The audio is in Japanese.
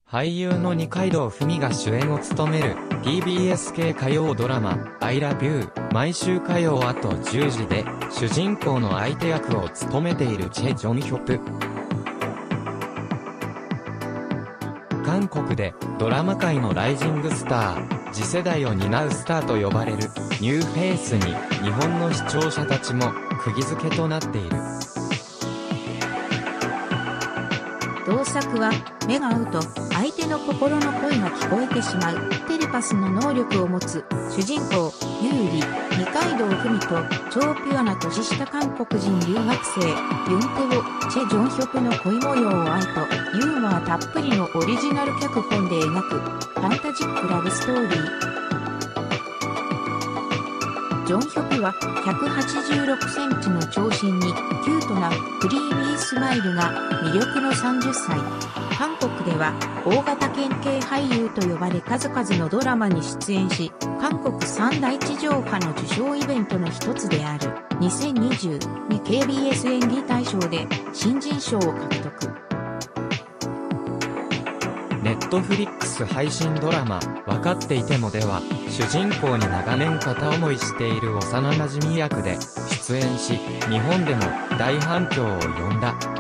俳優の二階堂ふみが主演を務める TBS 系火曜ドラマ I Love You 毎週火曜あと10時で主人公の相手役を務めているチェ・ジョンヒョプ。韓国でドラマ界のライジングスター、次世代を担うスターと呼ばれるニューフェイスに日本の視聴者たちも釘付けとなっている。 同作は目が合うと相手の心の声が聞こえてしまうテレパスの能力を持つ主人公ユーリ、二階堂ふみと超ピュアな年下韓国人留学生ユンテオ、チェ・ジョンヒョプの恋模様を愛とユーモアたっぷりのオリジナル脚本で描くファンタジックラブストーリー。ジョンヒョプは186センチの長身にキュートなクリーミースマイルが魅力の30歳。韓国では大型犬系俳優と呼ばれ数々のドラマに出演し、韓国三大地上波の受賞イベントの一つである2022 KBS 演技大賞で新人賞を獲得。 ネットフリックス配信ドラマ、わかっていてもでは、主人公に長年片思いしている幼馴染役で出演し、日本でも大反響を呼んだ。